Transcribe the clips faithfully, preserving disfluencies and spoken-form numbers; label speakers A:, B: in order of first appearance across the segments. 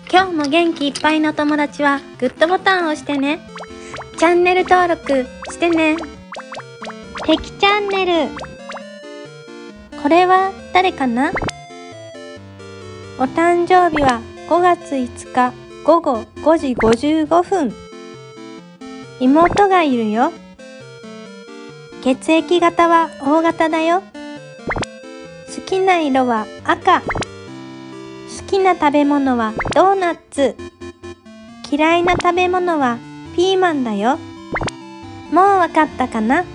A: 今日も元気いっぱいの友達はグッドボタンを押してね。チャンネル登録してね。敵チャンネル。これは誰かな？お誕生日はごがついつかごごごじごじゅうごふん。妹がいるよ。血液型はO型だよ。好きな色は赤。好きな食べ物はドーナツ。嫌いな食べ物はピーマンだよ。もうわかったかな？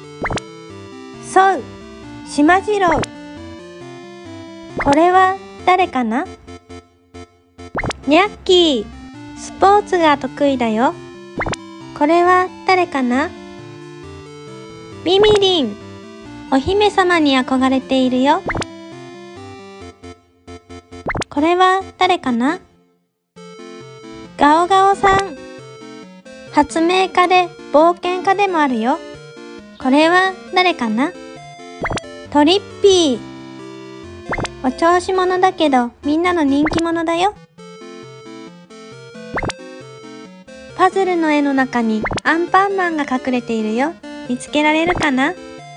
A: そう、しまじろう。これは誰かな？ニャッキー、スポーツが得意だよ。これは誰かな？ビミリン、お姫様に憧れているよ。これは誰かな？ガオガオさん、発明家で冒険家でもあるよ。これは誰かな？トリッピー、お調子者だけどみんなの人気者だよ。パズルの絵の中にアンパンマンが隠れているよ。見つけられるかな？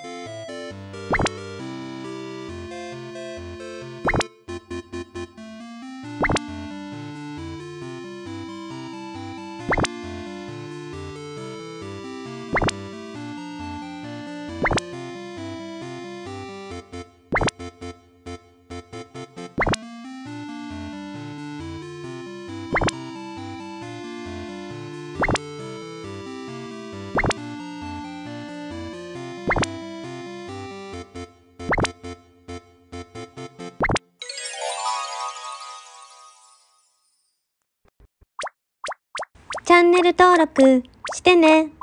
A: チャンネル登録してね。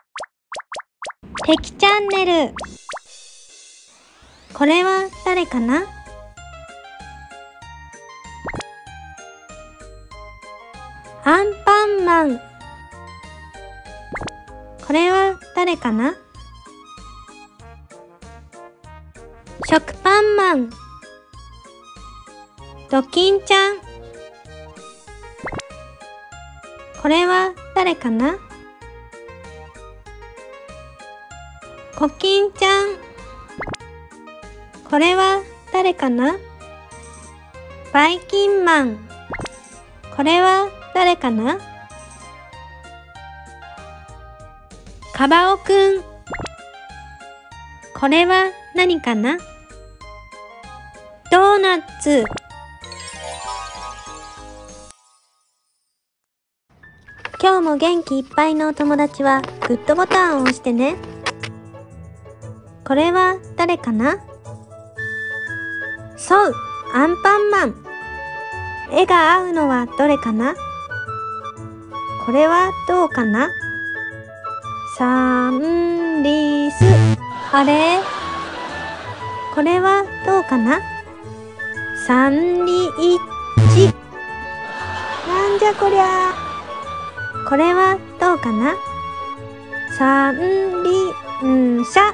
A: 敵チャンネル。これは誰かな？アンパンマン。これは誰かな？食パンマン。ドキンちゃん。これは誰かな？コキンちゃん。これは誰かな？バイキンマン。これは誰かな？カバオくん。これは何かな？ドーナツ。今日も元気いっぱいのお友達はグッドボタンを押してね。これは誰かな？そう、アンパンマン。絵が合うのはどれかな？これはどうかな？サンリス。あれ？これはどうかな？サンリッチ。なんじゃこりゃ。これはどうかな？サンリンシャ。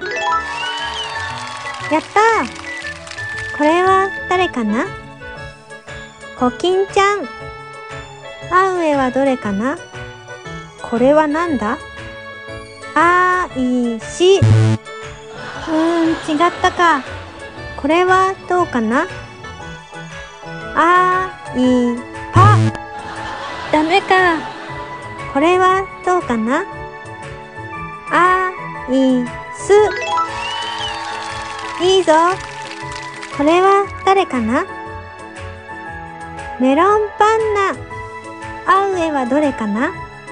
A: やったー！これは誰かな？コキンちゃん。合う絵はどれかな？これはなんだ？あいし。うーん、違ったか。これはどうかな？あいぱ。ダメか。これはどうかな？あいす。いいぞ。これは誰かな？メロンパンナ。合う絵はどれかな？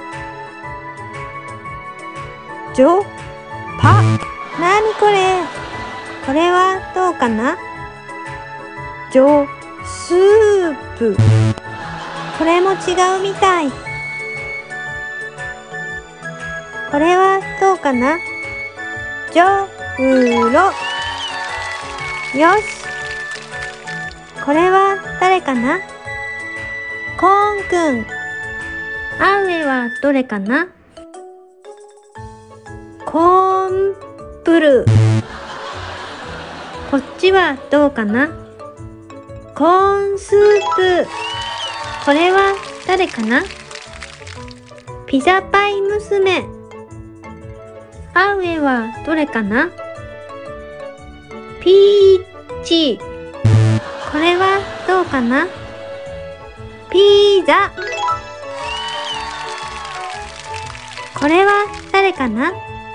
A: ジョパ。なにこれ？これはどうかな？ジョスープ。これも違うみたい。これはどうかな？ジョウロ。よし。これは誰かな？コーンくん。合う絵はどれかな？コーンプル。こっちはどうかな？コーンスープ。 これは誰かな？ピザパイ娘。あうえはどれかな？ピーチ。これはどうかな？ピザ。これは誰かな？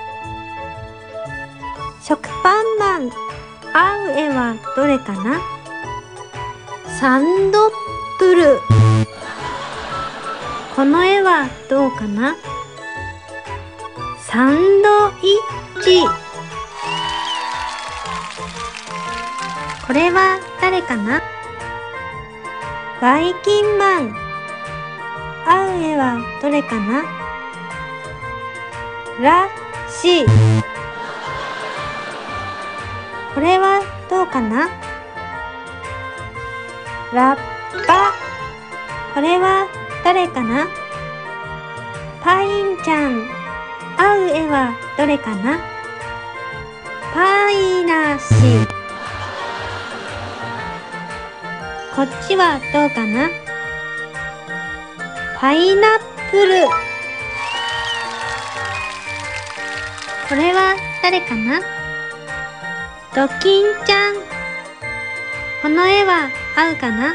A: 食パンマン。あうえはどれかな？サンドップル。この絵はどうかな？サンドイッチ。これは誰かな？バイキンマン。あうえはどれかな？ラッシ。これはどうかな？ラッパ。これは誰かな？パインちゃん。あうえはどれかな？パイナシ。こっちはどうかな？パイナップル。これは誰かな？ドキンちゃん。この絵は合うかな？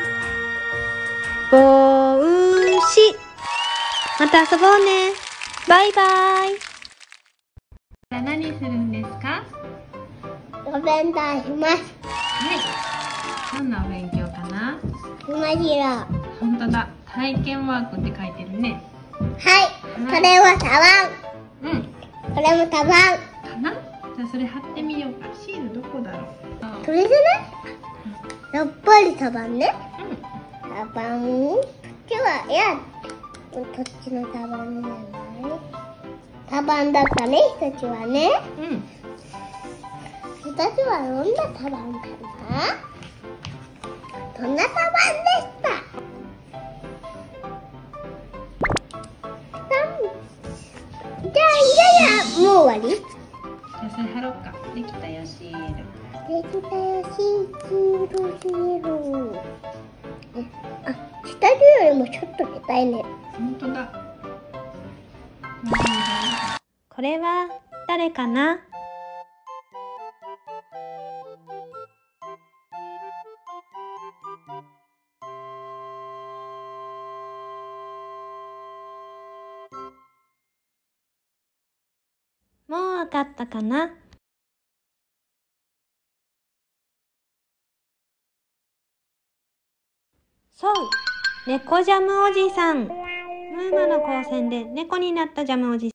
A: ぼうし。また遊ぼうね。バイバイ。何するんですか？
B: お弁当します。
A: はい。どんなお勉強かな？
B: 今しろ。
A: 本当だ。体験ワークって書いてるね。
B: はい。これはタバン。
A: うん。
B: これもタバン。
A: かな？じゃあそれ貼ってみようか。シールどこだろう？
B: これじゃない？やっぱりタバンね。
A: うん。
B: タバン。こっちは、いや、こっちのタバンじゃない。タバンだったね、一つはね。
A: うん。
B: 一つはどんなタバンかな？どんなタバンでした。じゃあ、じゃあ、もう終わり？
A: じゃあそれ貼ろうか。できたよ、シール。
B: できたよ、シール、シール。あ、下地よりもちょっとでかいね。
A: 本当だ。これは誰かな？もうわかったかな？そう、猫ジャムおじさん。ムーマの光線で猫になったジャムおじさん。